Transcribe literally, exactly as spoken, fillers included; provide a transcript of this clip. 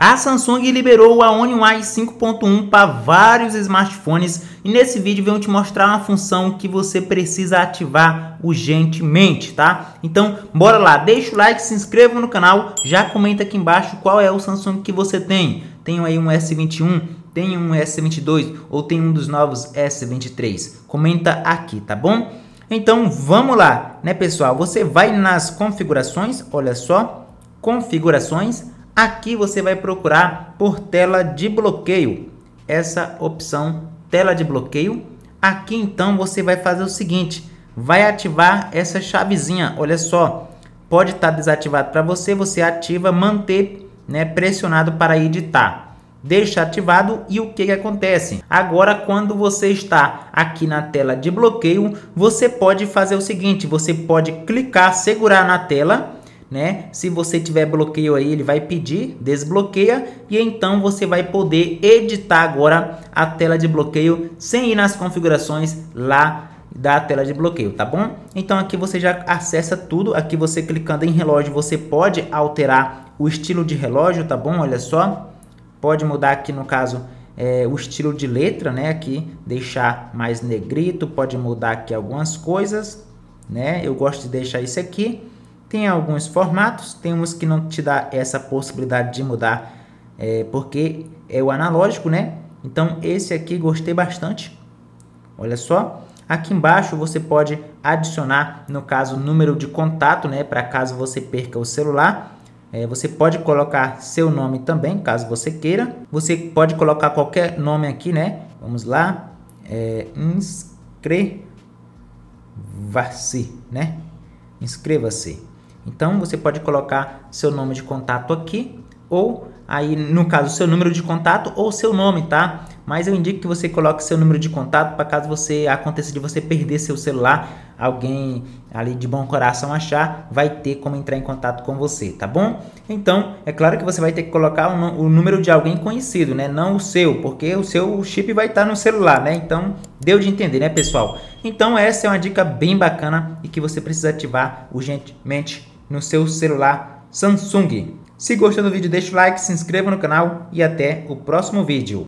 A Samsung liberou a One U I cinco ponto um para vários smartphones e nesse vídeo venho te mostrar uma função que você precisa ativar urgentemente, tá? Então, bora lá, deixa o like, se inscreva no canal, já comenta aqui embaixo qual é o Samsung que você tem. Tem aí um S vinte e um, tem um S vinte e dois ou tem um dos novos S vinte e três? Comenta aqui, tá bom? Então, vamos lá, né, pessoal? Você vai nas configurações, olha só, configurações. Aqui você vai procurar por tela de bloqueio, essa opção tela de bloqueio. Aqui então você vai fazer o seguinte, vai ativar essa chavezinha, olha só, pode estar desativado para você, você ativa manter, né, pressionado para editar. Deixa ativado e o que que acontece? Agora quando você está aqui na tela de bloqueio, você pode fazer o seguinte, você pode clicar, segurar na tela, né? Se você tiver bloqueio aí, ele vai pedir, desbloqueia e então você vai poder editar agora a tela de bloqueio sem ir nas configurações lá da tela de bloqueio, tá bom? Então aqui você já acessa tudo, aqui você clicando em relógio, você pode alterar o estilo de relógio, tá bom? Olha só, pode mudar aqui no caso é, o estilo de letra, né? Aqui deixar mais negrito, pode mudar aqui algumas coisas, né? Eu gosto de deixar isso aqui. Tem alguns formatos, tem uns que não te dá essa possibilidade de mudar, é, porque é o analógico, né? Então esse aqui gostei bastante. Olha só, aqui embaixo você pode adicionar, no caso, número de contato, né? Para caso você perca o celular, é, você pode colocar seu nome também, caso você queira. Você pode colocar qualquer nome aqui, né? Vamos lá, é, inscreva-se, né? Inscreva-se. Então, você pode colocar seu nome de contato aqui, ou aí, no caso, seu número de contato ou seu nome, tá? Mas eu indico que você coloque seu número de contato para caso você aconteça de você perder seu celular, alguém ali de bom coração achar, vai ter como entrar em contato com você, tá bom? Então, é claro que você vai ter que colocar o, o número de alguém conhecido, né? Não o seu, porque o seu chip vai estar no celular, né? Então, deu de entender, né, pessoal? Então, essa é uma dica bem bacana e que você precisa ativar urgentemente no seu celular Samsung. Se gostou do vídeo, deixa o like, se inscreva no canal e até o próximo vídeo.